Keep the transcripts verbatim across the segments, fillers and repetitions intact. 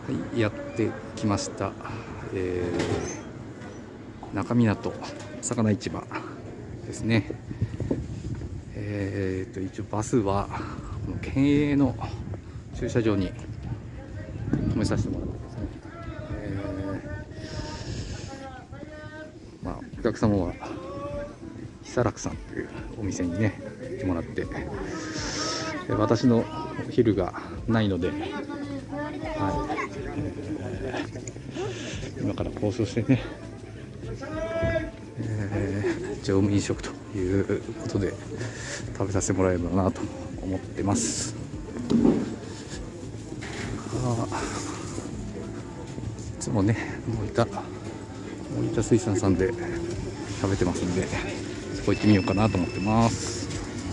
はい、やってきました、えー、中港魚市場ですね。えー、と一応バスはこの県営の駐車場に止めさせてもらってですね、えーまあ、お客様は久楽さんというお店にね行ってもらって、私のお昼がないので、はい、えー、今から交渉してね、えー、乗務飲食ということで食べさせてもらえればなと思ってます。あ、いつもね森田森田水産さんで食べてますんで、そこ行ってみようかなと思ってます。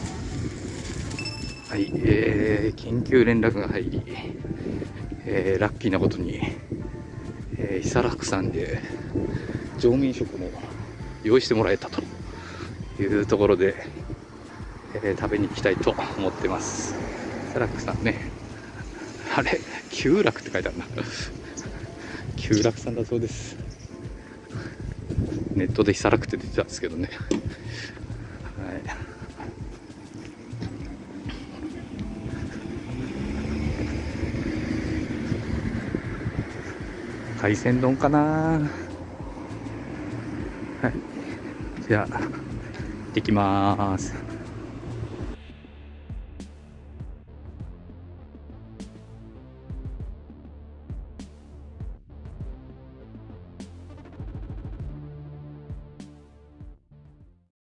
はい、えー、緊急連絡が入り、えー、ラッキーなことに、えー、久楽さんで乗務飲食も用意してもらえたというところで、えー、食べに行きたいと思ってます。久楽さんね、あれ久楽って書いてあるな久楽さんだそうです。ネットで久楽って出てたんですけどね、はい、海鮮丼かな。はい、じゃあ行ってきます。